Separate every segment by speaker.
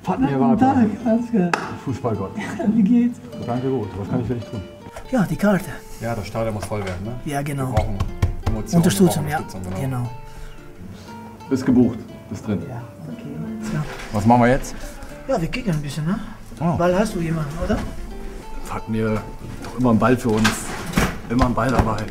Speaker 1: Fatni
Speaker 2: Guten Tag,
Speaker 1: Erwartung,
Speaker 2: alles klar.
Speaker 1: Fußballgott.
Speaker 2: Wie geht's?
Speaker 1: Danke gut. Was kann ich für dich tun?
Speaker 2: Ja, die Karte.
Speaker 1: Ja, das Stadion muss voll werden, ne?
Speaker 2: Ja, genau.
Speaker 1: Wir brauchen Emotionen.
Speaker 2: Unterstützung,
Speaker 1: wir
Speaker 2: ja.
Speaker 1: brauchen
Speaker 2: Genau.
Speaker 1: Ist gebucht, ist drin.
Speaker 2: Ja, okay. Ja.
Speaker 1: Was machen wir jetzt?
Speaker 2: Ja, wir kicken ein bisschen, ne?
Speaker 1: Oh.
Speaker 2: Ball hast du jemanden, oder?
Speaker 1: Fatni, doch immer ein Ball für uns. Immer ein Ball dabei.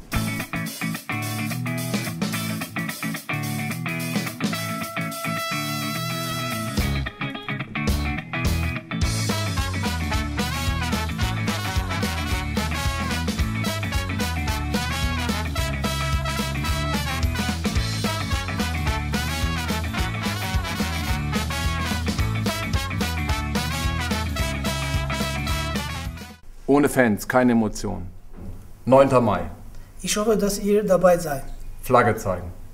Speaker 1: Ohne Fans, keine Emotionen. 9. Mai.
Speaker 2: Ich hoffe, dass ihr dabei seid.
Speaker 1: Flagge zeigen.